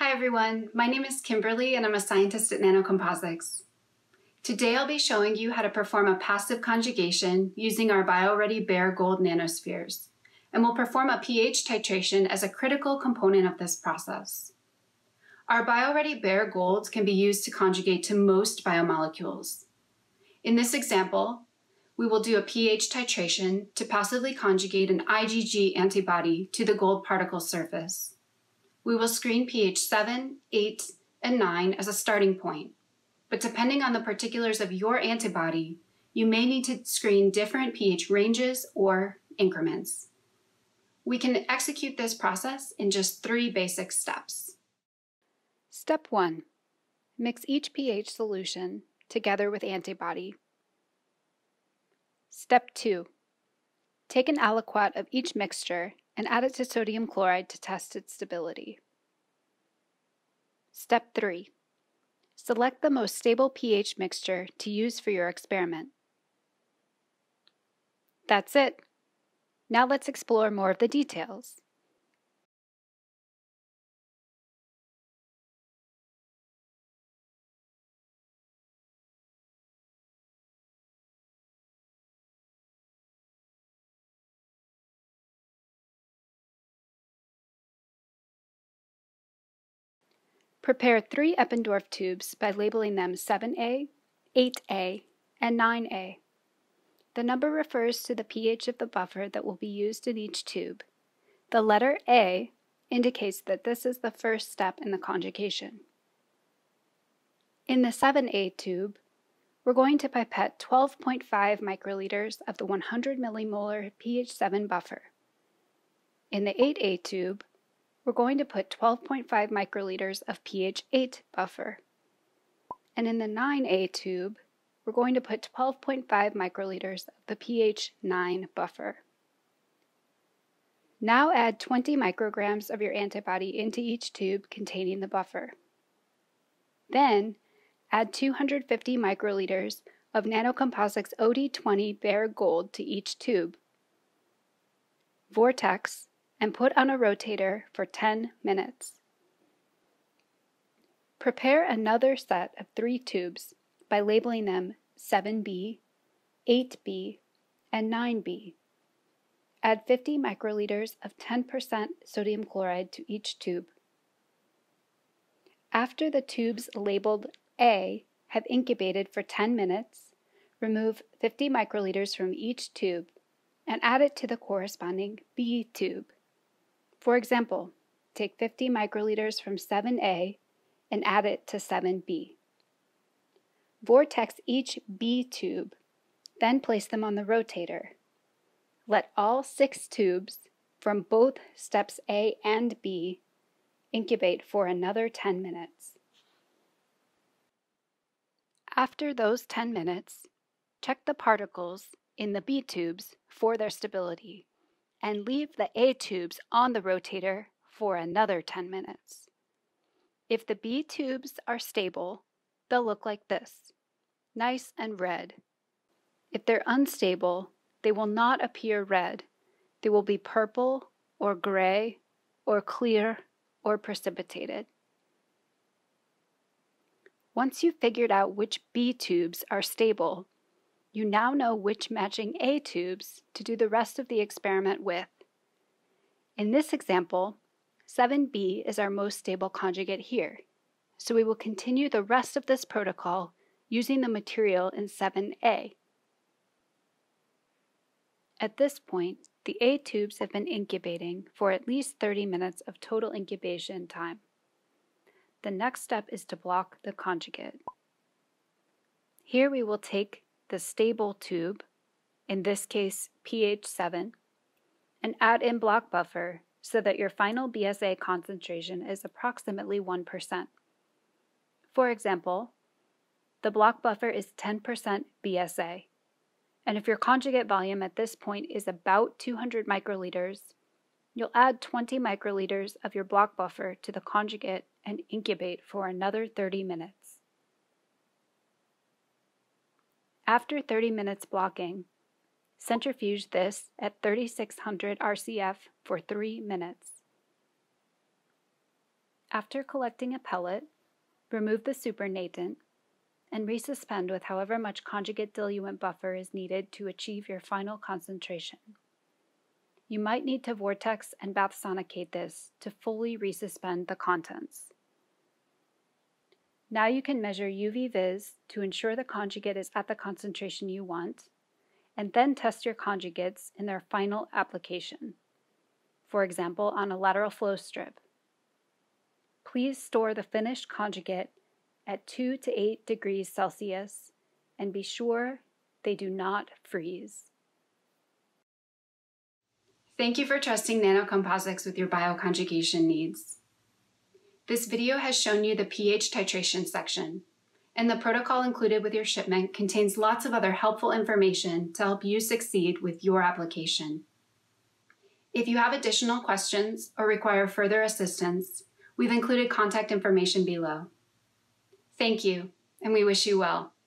Hi everyone, my name is Kimberly and I'm a scientist at Nanocomposics. Today I'll be showing you how to perform a passive conjugation using our BioReady Bare Gold nanospheres, and we'll perform a pH titration as a critical component of this process. Our BioReady Bare Gold can be used to conjugate to most biomolecules. In this example, we will do a pH titration to passively conjugate an IgG antibody to the gold particle surface. We will screen pH 7, 8, and 9 as a starting point, but depending on the particulars of your antibody, you may need to screen different pH ranges or increments. We can execute this process in just 3 basic steps. Step 1. Mix each pH solution together with antibody. Step 2. Take an aliquot of each mixture and add it to sodium chloride to test its stability. Step 3. Select the most stable pH mixture to use for your experiment. That's it. Now let's explore more of the details. Prepare 3 Eppendorf tubes by labeling them 7A, 8A, and 9A. The number refers to the pH of the buffer that will be used in each tube. The letter A indicates that this is the first step in the conjugation. In the 7A tube, we're going to pipette 12.5 microliters of the 100 millimolar pH 7 buffer. In the 8A tube, we're going to put 12.5 microliters of pH 8 buffer. And in the 9A tube, we're going to put 12.5 microliters of the pH 9 buffer. Now add 20 micrograms of your antibody into each tube containing the buffer. Then add 250 microliters of Nanocomposics OD20 Bare Gold to each tube. Vortex and put on a rotator for 10 minutes. Prepare another set of 3 tubes by labeling them 7B, 8B, and 9B. Add 50 microliters of 10% sodium chloride to each tube. After the tubes labeled A have incubated for 10 minutes, remove 50 microliters from each tube and add it to the corresponding B tube. For example, take 50 microliters from 7A and add it to 7B. Vortex each B tube, then place them on the rotator. Let all 6 tubes from both steps A and B incubate for another 10 minutes. After those 10 minutes, check the particles in the B tubes for their stability and leave the A tubes on the rotator for another 10 minutes. If the B tubes are stable, they'll look like this, nice and red. If they're unstable, they will not appear red. They will be purple or gray or clear or precipitated. Once you've figured out which B tubes are stable, you now know which matching A tubes to do the rest of the experiment with. In this example, 7B is our most stable conjugate here, so we will continue the rest of this protocol using the material in 7A. At this point, the A tubes have been incubating for at least 30 minutes of total incubation time. The next step is to block the conjugate. Here we will take the stable tube, in this case pH 7, and add in block buffer so that your final BSA concentration is approximately 1%. For example, the block buffer is 10% BSA, and if your conjugate volume at this point is about 200 microliters, you'll add 20 microliters of your block buffer to the conjugate and incubate for another 30 minutes. After 30 minutes blocking, centrifuge this at 3600 RCF for 3 minutes. After collecting a pellet, remove the supernatant and resuspend with however much conjugate diluent buffer is needed to achieve your final concentration. You might need to vortex and bathsonicate this to fully resuspend the contents. Now you can measure UV vis to ensure the conjugate is at the concentration you want, and then test your conjugates in their final application, for example on a lateral flow strip. Please store the finished conjugate at 2 to 8 degrees Celsius and be sure they do not freeze. Thank you for trusting Nanocomposites with your bioconjugation needs. This video has shown you the pH titration section, and the protocol included with your shipment contains lots of other helpful information to help you succeed with your application. If you have additional questions or require further assistance, we've included contact information below. Thank you, and we wish you well.